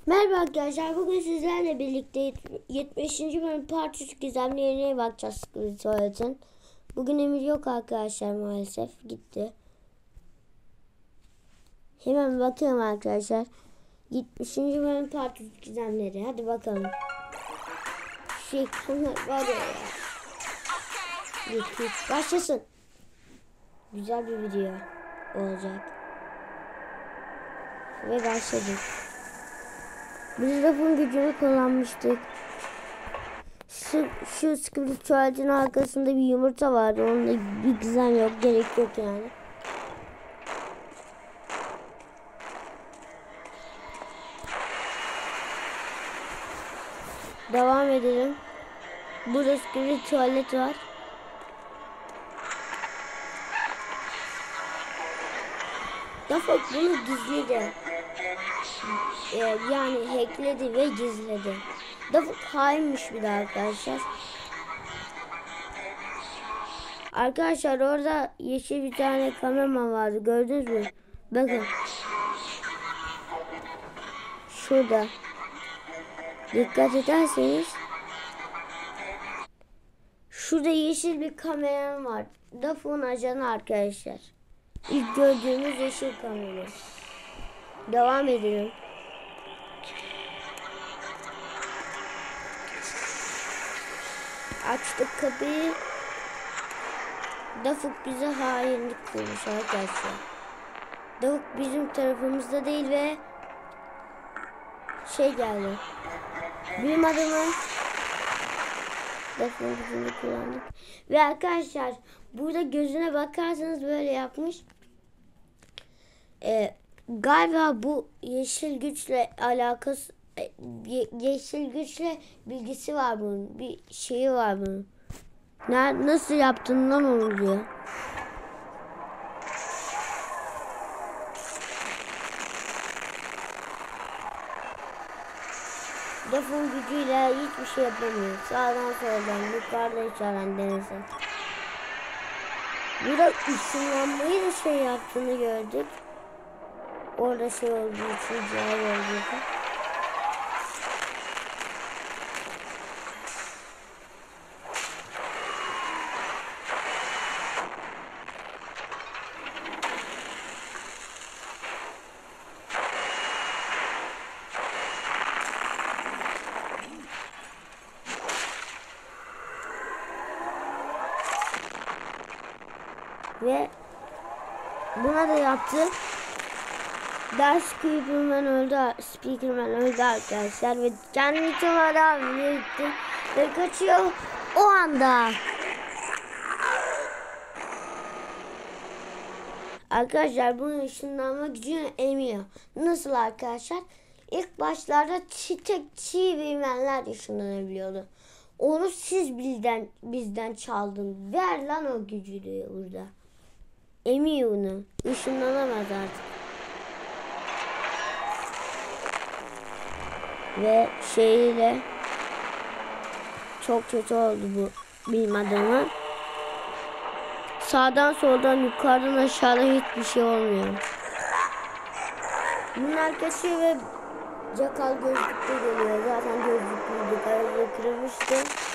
Merhaba arkadaşlar. Bugün sizlerle birlikte 75. bölüm Part 3 gizemli yerine bakacağız Tuvalet'in. Bugün Emir yok arkadaşlar, maalesef gitti. Hemen bakıyorum arkadaşlar. 70. bölüm Part 3 gizemleri. Hadi bakalım. Şey var ya. Başlasın. Güzel bir video olacak. Ve başladık. Biz lafın gücünü kullanmıştık. Şu Squid tuvaletin arkasında bir yumurta vardı. Onda bir gizem yok. Gerek yok yani. Devam edelim. Burada Squid tuvalet var. Dafak bunu gizledi. Yani hackledi ve gizledi. Dafak hainmiş bir de arkadaşlar. Arkadaşlar orada yeşil bir tane kameraman vardı. Gördünüz mü? Bakın. Şurada. Dikkat ederseniz. Şurada yeşil bir kameraman var. Dafak'ın ajanı arkadaşlar. İlk gördüğümüz yeşil kamera. Devam edelim. Açtık kapıyı. Dafuk bize hainlik kılmış arkadaşlar. Dafuk bizim tarafımızda değil ve geldi. Bilim adamı Dafuk'un gücünü kullandık. Ve arkadaşlar burada gözüne bakarsanız böyle yapmış. Galiba bu yeşil güçle alakası, yeşil güçle bilgisi var bunun. Bir şeyi var bunun. Nasıl yaptın lan onu diyor. Dafın gücüyle hiçbir şey yapamıyor. Sağdan soldan yukarıdan aşağıdan denesin. Burada ışınlanmayı da yaptığını gördük. Orada olduğu için cihaz olduğu için. Ve buna da yaptı. Speakerman öldü arkadaşlar ve kendini çabala gitti ve kaçıyor o anda. Arkadaşlar bunun ışınlanma gücünü emiyor. Nasıl arkadaşlar? İlk başlarda tek çiğ bilmenler ışınlanabiliyordu. Onu siz bizden çaldın. Ver lan o gücü diyor burada. Emiyor onu. Işınlanamaz artık. Ve şeyle çok kötü oldu bu bilim adamı. Sağdan soldan yukarıdan aşağıdan hiçbir şey olmuyor. Bunlar kaçıyor ve Jackal gözlükte geliyor. Zaten gözlüklüydü. Kayığı kırılmıştı.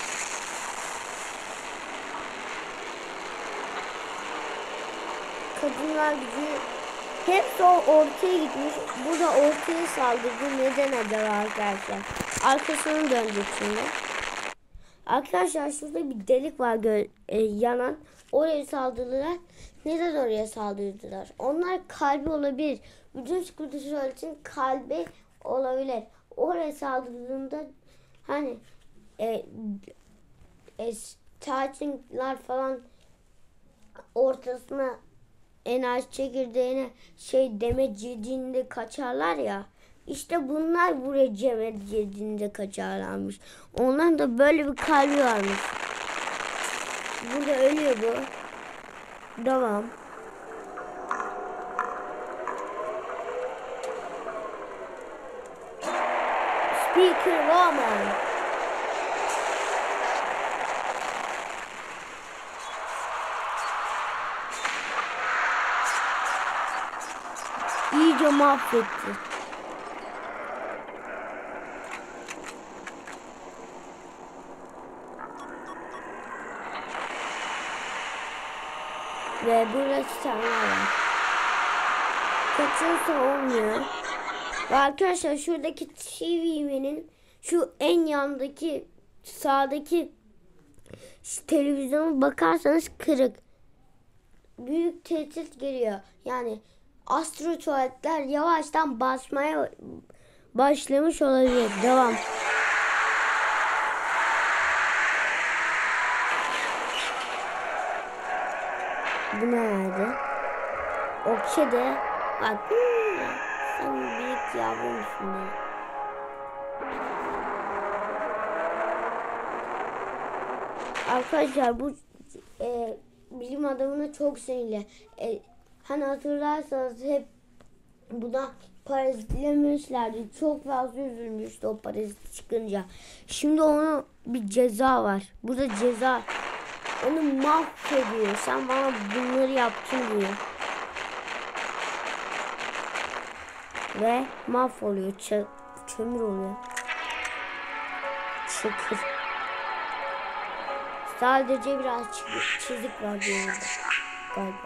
Kadınlar gücü hepsi ortaya gitmiş. Burada ortaya saldırdı. Neden acaba arkadaşlar? Arkasını döndük şimdi. Arkadaşlar şurada bir delik var yanan. Oraya saldırdılar. Neden oraya saldırdılar? Onlar kalbi olabilir. Bütün Squid'in kalbi olabilir. Oraya saldırdığında hani startingler falan ortasına enerji çekirdeğine demet yediğinde kaçarlar ya. İşte bunlar buraya demet yediğinde kaçarlarmış. Onların da böyle bir kalbi varmış. Burada ölüyor bu. Devam. Speaker Woman. İyice mahvetti. Ve burada çiçekler var. Kaçırsa olmuyor. Ve arkadaşlar şuradaki TV'nin şu en yandaki sağdaki televizyona bakarsanız kırık. Büyük tehdit geliyor. Yani astro tuvaletler yavaştan basmaya başlamış olabilir. Devam. Bu nerede? Okey de bak. Sen büyük yavrumsun diye. Arkadaşlar bu bilim adamına çok sinirli. Hani hatırlarsanız hep buna parazitlemişlerdi. Çok fazla üzülmüştü o parazit çıkınca. Şimdi ona bir ceza var. Burada ceza. Onu mahvediyor. Sen bana bunları yaptın diyor. Ve mahvoluyor. Kömür oluyor. Çakır. Sadece biraz çizik var diyor galiba.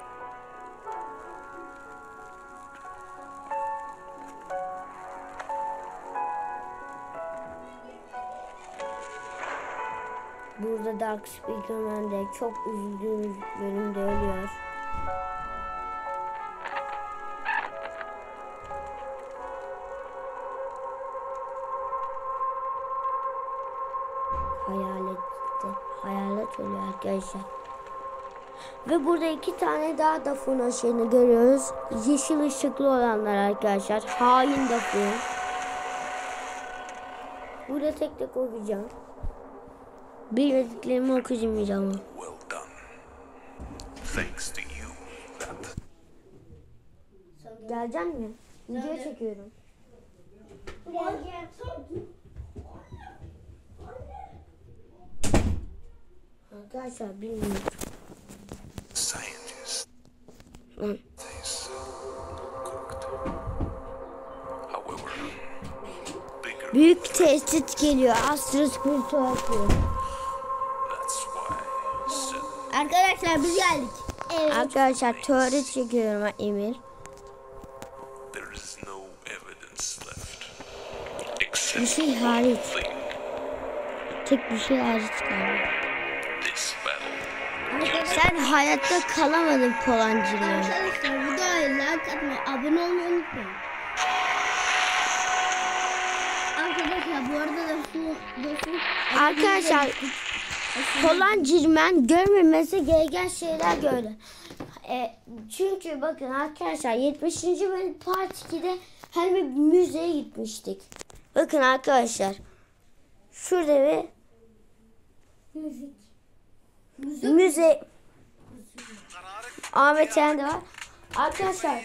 Burada Dark Speakerman de çok üzüldüğümüz bölümde ölüyor. Hayalet ölüyor arkadaşlar. Ve burada 2 tane daha Dafun aşığını görüyoruz. Yeşil ışıklı olanlar arkadaşlar. Hain Dafun. Burada tek tek okuyacağım. Bildiklerimi okuyacağım. Gelecek mi? Video çekiyorum. Arkadaşlar bilmiyorum. Büyük tehdit geliyor. Astro Spiritual diyor. Arkadaşlar biz geldik. Evet. Arkadaşlar tuvalet çekiyorum Emir. Bir şey hariç. Tek bir şey hariç kaldı. Sen hayatta kalamadın Polancı'yla. Arkadaşlar videoya like atmayı, abone olmayı unutmayın. Arkadaşlar bu arada da şu arkadaşlar Polancı'nın görmemesi gereken şeyler gördü. Çünkü bakın arkadaşlar 70. bölüm part 2'de her bir müzeye gitmiştik. Bakın arkadaşlar. Şurada bir müze Ahmet Yendi var. Arkadaşlar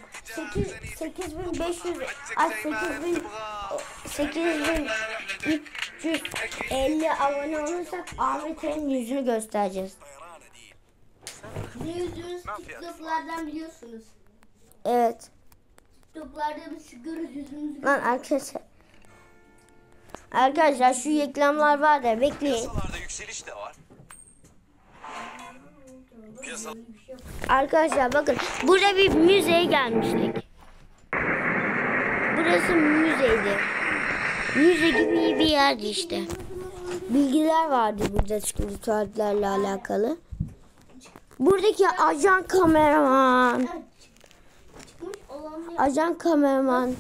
8350 abone olursak Ahmet'in yüzünü göstereceğiz. yüzümüz TikTok'lardan biliyorsunuz. Evet. TikTok'larda biz çıkıyoruz yüzümüzü. Lan arkadaşlar şu reklamlar var da bekleyin. Piyasalarda yükseliş de var. Arkadaşlar bakın burada bir müzeye gelmiştik. Burası müzeydi. Müze gibi bir yerdi işte. Bilgiler vardı burada spiritüellerle alakalı. Buradaki ajan kameraman. Ajan kameraman.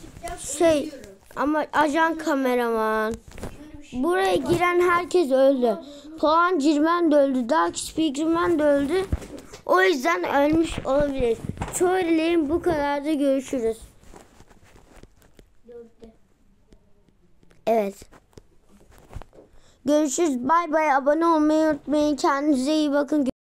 Ajan kameraman. Buraya giren herkes öldü. Polancı'man da öldü. Dark Speakerman de öldü. O yüzden ölmüş olabilir. Teorilerin bu kadar da görüşürüz. Evet. Görüşürüz. Bay bay. Abone olmayı unutmayın. Kendinize iyi bakın.